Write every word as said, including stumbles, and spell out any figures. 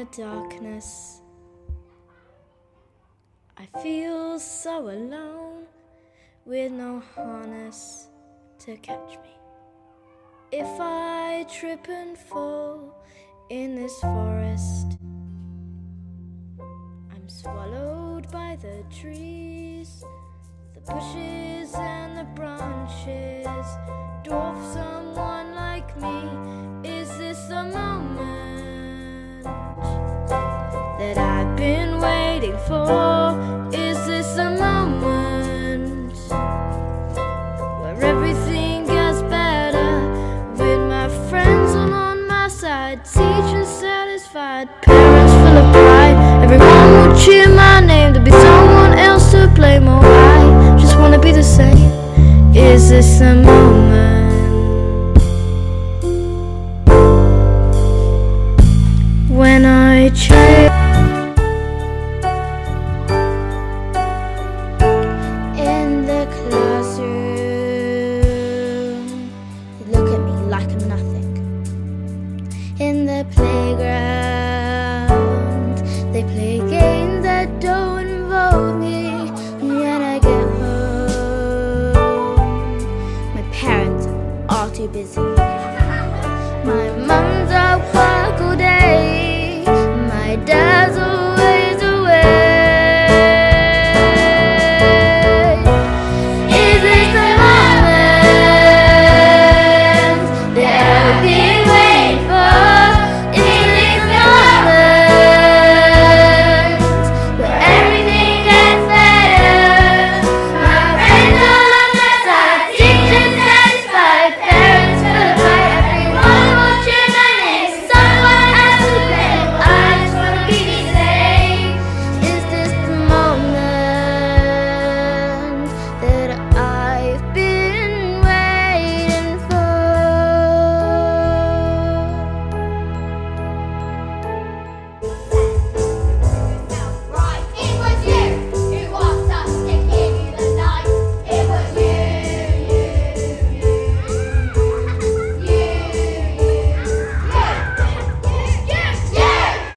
darkness. I feel so alone, with no harness to catch me. If I trip and fall in this forest, I'm swallowed by the trees, the bushes and the branches. Dwarf someone like me, is this the moment that I've been waiting for? Is this a moment where everything gets better, with my friends all on my side, teachers satisfied, parents full of pride, everyone will cheer my name, there'll be someone else to blame? Oh, I just wanna be the same. Is this a moment